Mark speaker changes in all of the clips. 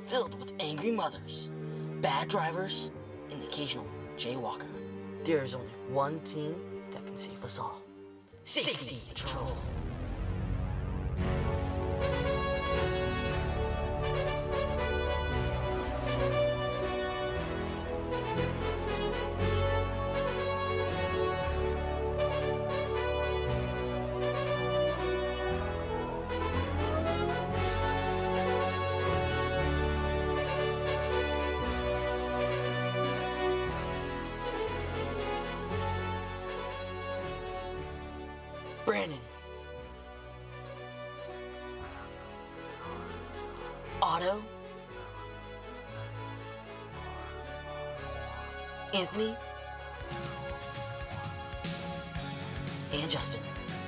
Speaker 1: filled with angry mothers, bad drivers, and the occasional jaywalker. There is only one team that can save us all. Safety Patrol. Brandon, Otto, Anthony, and Justin.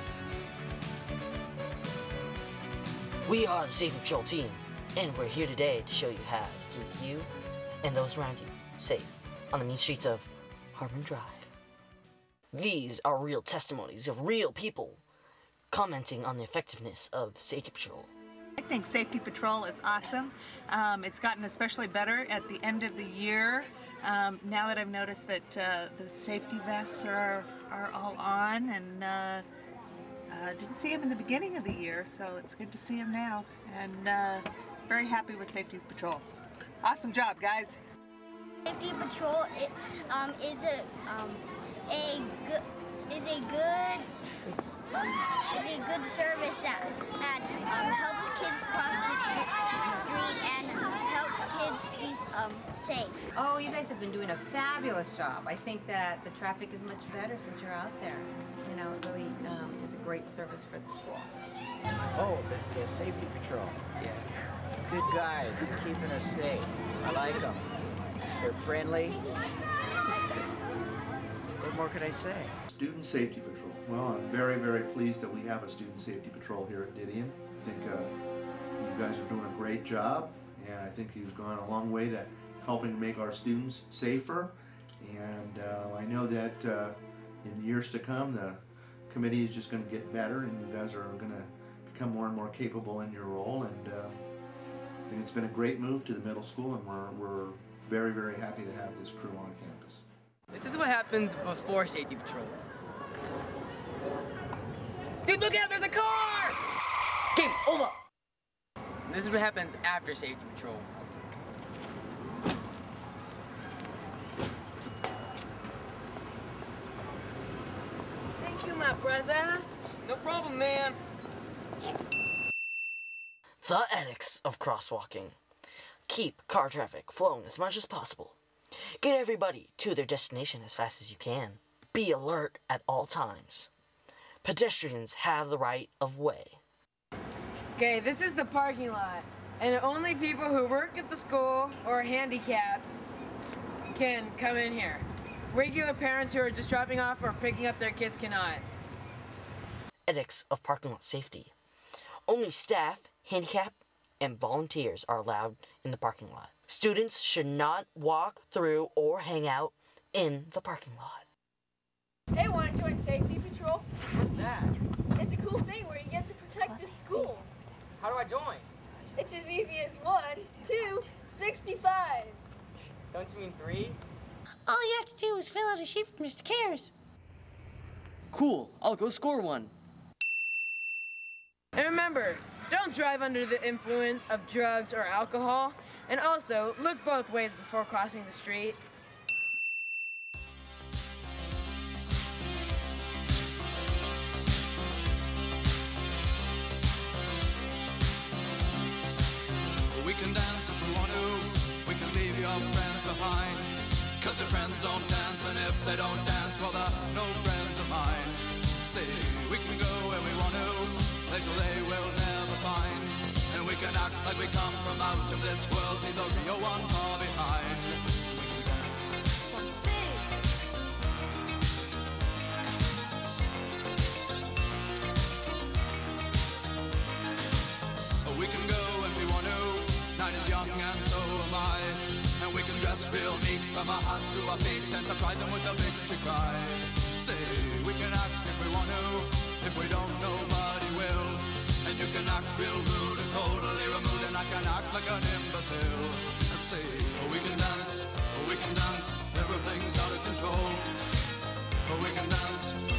Speaker 1: We are the Safety Patrol team, and we're here today to show you how to keep you and those around you safe on the mean streets of Harmon Drive. These are real testimonies of real people commenting on the effectiveness of Safety Patrol.
Speaker 2: I think Safety Patrol is awesome. It's gotten especially better at the end of the year. Now that I've noticed that the safety vests are all on, and didn't see them in the beginning of the year, so it's good to see them now. And very happy with Safety Patrol. Awesome job, guys.
Speaker 3: Safety Patrol is a good service that helps kids cross the street and help kids be safe.
Speaker 4: Oh, you guys have been doing a fabulous job. I think that the traffic is much better since you're out there. You know, it really is a great service for the school.
Speaker 5: Oh, the Safety Patrol. Yeah. Good guys, keeping us safe. I like them. They're friendly. What more could I say?
Speaker 6: Student Safety Patrol. Well, I'm very, very pleased that we have a Student Safety Patrol here at Didion. I think you guys are doing a great job, and I think you've gone a long way to helping make our students safer. And I know that in the years to come, the committee is just going to get better, and you guys are going to become more and more capable in your role. And I think it's been a great move to the middle school, and we're very, very happy to have this crew on campus.
Speaker 7: This is what happens before Safety Patrol. Dude, look out, there's a car!
Speaker 1: Game, hold up!
Speaker 7: This is what happens after Safety Patrol.
Speaker 8: Thank you, my brother.
Speaker 7: No problem, man.
Speaker 1: The ethics of crosswalking. Keep car traffic flowing as much as possible. Get everybody to their destination as fast as you can. Be alert at all times. Pedestrians have the right of way.
Speaker 8: Okay, this is the parking lot, and only people who work at the school or are handicapped can come in here. Regular parents who are just dropping off or picking up their kids cannot.
Speaker 1: Ethics of parking lot safety. Only staff, handicap, and volunteers are allowed in the parking lot. Students should not walk through or hang out in the parking lot.
Speaker 9: Hey, want to join Safety Patrol?
Speaker 7: What's that?
Speaker 9: It's a cool thing where you get to protect the school.
Speaker 7: How do I join?
Speaker 9: It's as easy as 1, 2, 65.
Speaker 7: Don't you mean 3?
Speaker 10: All you have to do is fill out a sheet for Mr. Cares.
Speaker 7: Cool, I'll go score one.
Speaker 8: And remember, don't drive under the influence of drugs or alcohol. And also, look both ways before crossing the street.
Speaker 11: We can dance if we want to. We can leave your friends behind. 'Cause your friends don't dance, and if they don't dance, well, they're no friends of mine. See, we can go where we want to, places they will never find. And we can act like we come from out of this world, leave the real one far behind. We can dance. What you say? We can go if we want to. Night is young and so am I. And we can dress real neat from our hearts to our feet and surprise them with a victory cry. Say, we can act if we want to. If we don't, nobody will. And you can act real rude and totally removed, and I can act like an imbecile. tail. I say, we can dance, everything's out of control. We can dance.